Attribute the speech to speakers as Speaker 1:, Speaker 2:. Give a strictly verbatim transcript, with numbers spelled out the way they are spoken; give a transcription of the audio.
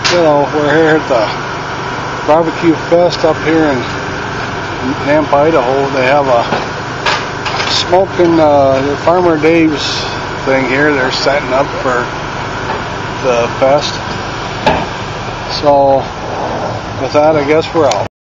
Speaker 1: you know, we're here at the barbecue fest up here in Nampa, Idaho. They have a smoking uh, Farmer Dave's thing here. They're setting up for the fest. So with that, I guess we're out.